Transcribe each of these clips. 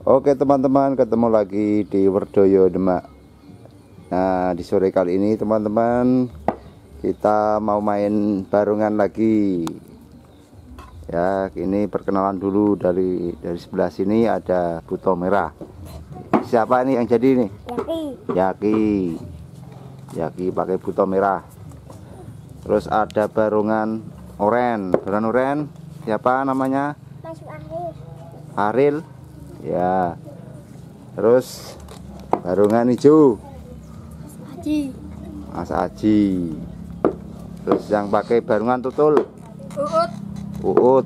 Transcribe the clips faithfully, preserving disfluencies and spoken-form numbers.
Oke teman-teman, ketemu lagi di Werdoyo Demak. Nah di sore kali ini teman-teman, kita mau main barungan lagi. Ya, ini perkenalan dulu dari dari sebelah sini ada buto merah. Siapa nih yang jadi ini? Yaki. Yaki. Yaki pakai buto merah. Terus ada barungan oren. Barungan oren siapa namanya? Mas Aril. Aril. Ya. Terus barungan hijau. Haji. Mas Aji. Terus yang pakai barungan tutul. Uut. Uut.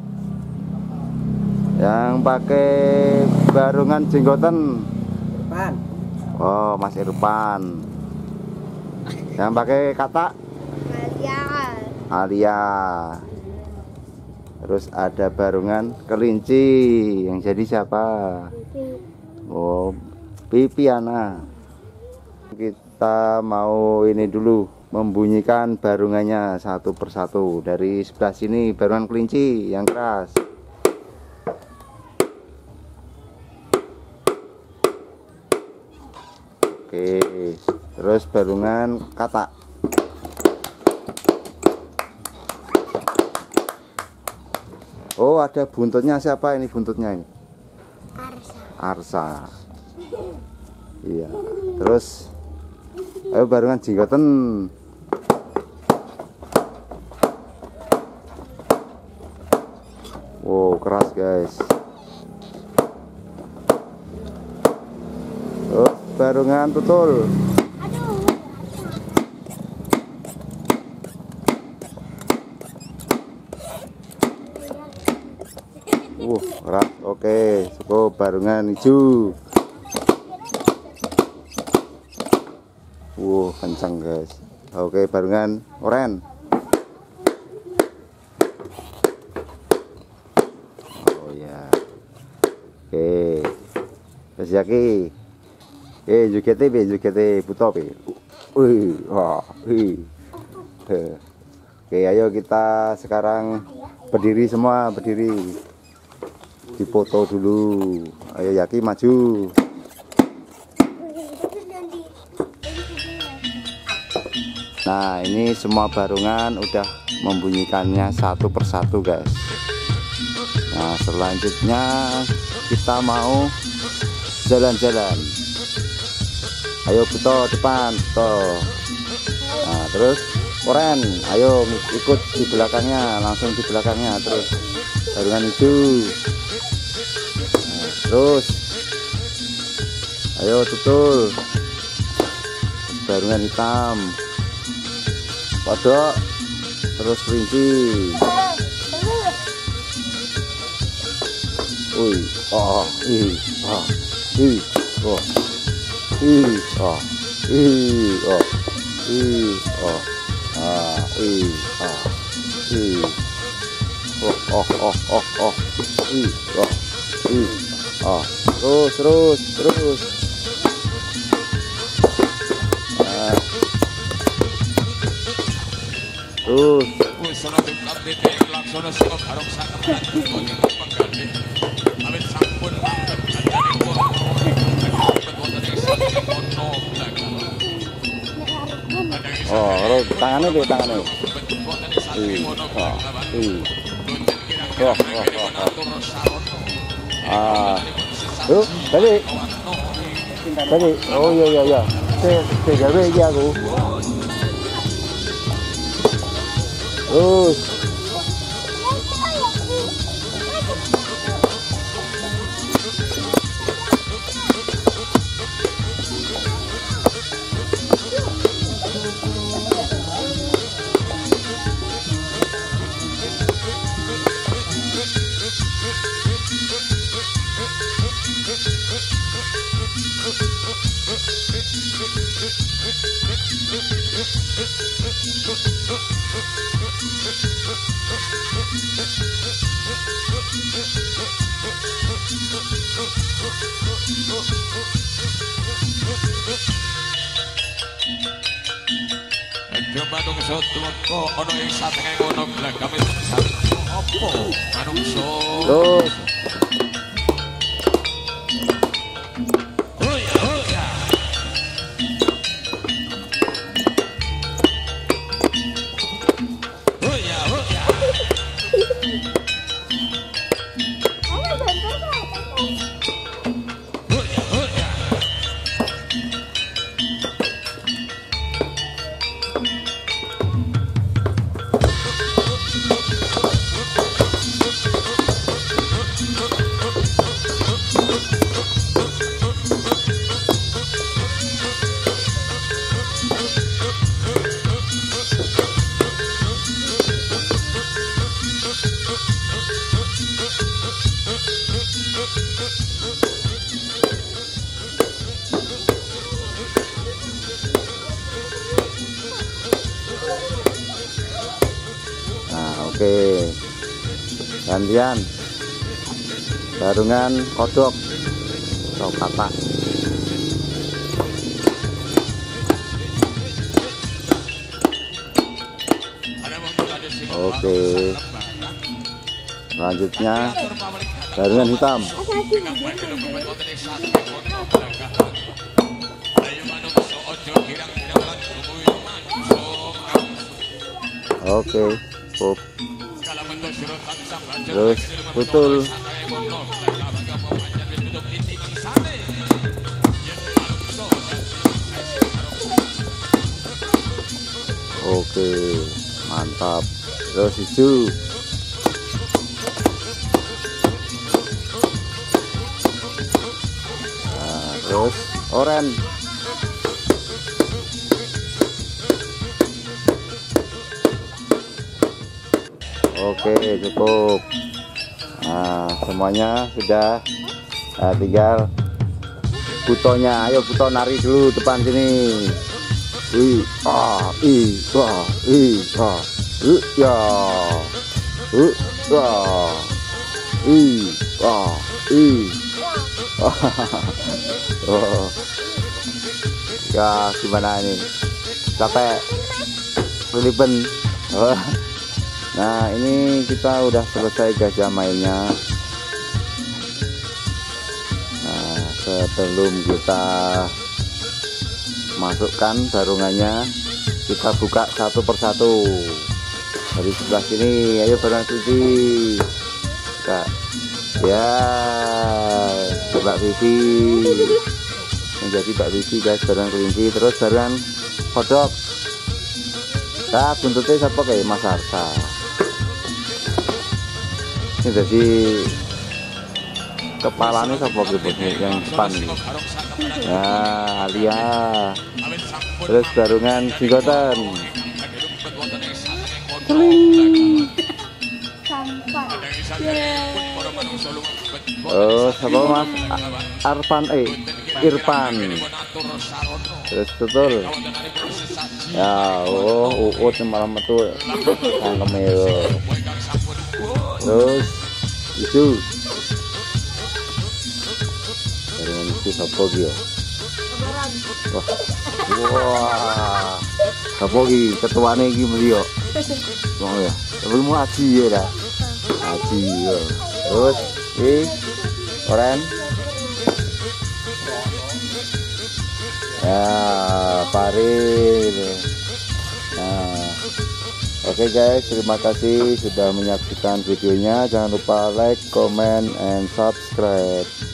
Yang pakai barungan jenggoten. Irfan. Oh, Mas Irfan. Yang pakai kata Alia. Alia. Terus ada barungan kelinci. Yang jadi siapa? Bibi. Oh, Pipiana. Kita mau ini dulu, membunyikan barungannya satu persatu. Dari sebelah sini barungan kelinci yang keras. Oke, terus barungan kata. Oh, ada buntutnya. Siapa ini buntutnya ini? Arsa. Arsa. Iya. Terus ayo barungan jenggoten. Wow, keras guys. Terus barungan tutul. Aduh. Uh, keras. Oke, cukup barungan hijau. Wow, kencang guys. Oke, barungan oren. Oh ya. Oke. Terus Yaki. Eh, juga T B, juga T buto P. Wih, wah, wih. Oke, ayo kita sekarang berdiri semua, berdiri. Dipoto dulu. Ayo Yaki maju. Nah, ini semua barungan udah membunyikannya satu persatu guys. Nah, selanjutnya kita mau jalan-jalan. Ayo buto depan, buto. Nah, terus oren, ayo ikut di belakangnya, langsung di belakangnya. Terus barungan hijau. Nah, terus ayo tutul. Barungan hitam. Kodok. Terus kelinci. Wih, oh, ih, oh, ih, oh, ih, oh, ih, oh, ih, oh, ah, ih, ah, ih, oh, oh, oh, oh, oh, ih, oh, ih, oh, terus, terus, terus. Nah, terus. Oh, terus tangannya deh, tangannya. Ih, oh, ih. Wah, wah, wah, wah. Ah, tuh, tadi, tadi, oh iya iya iya, saya saya gawe iki aku. Terus. Terus gantian barungan kodok atau katak. Oke, selanjutnya barungan hitam. Oke, pop. Terus putul. Oke, mantap. Terus hijau. Nah, terus oranye. Oke, cukup. Nah, semuanya sudah. Nah, tinggal butonya. Ayo buto nari dulu depan sini. Wih, ah, ih, wah, ih, ah, uh, ya, uh, wah, ih, wah, ih, oh, ya gimana ini? Capek, Filipen. Oh. Nah, ini kita udah selesai gajah mainnya. Nah, sebelum kita masukkan barungannya, kita buka satu persatu dari sebelah sini. Ayo barang suci Kak. Ya, Mbak Vivi menjadi Mbak Vivi guys, barang kelinci. Terus barang kodok. Nah, buntutnya siapa kayak Mas Arsa. Ini jadi kepalanya siapa gitu yang depan ini. Nah, Alia. Terus barungan jigotan. Oh, siapa Mas Arpan eh Irfan. Terus tutul. Ya, oh, uut malam itu tangkemnya. Terus itu barungan itu siapa dia? Wah, wah, siapa lagi ketuanya lagi beliau? Mau ya, tapi mau haji ya dah, haji ya. Terus, eh, oren, ya, Paril. Nah, oke okay guys, terima kasih sudah menyaksikan videonya. Jangan lupa like, comment, and subscribe.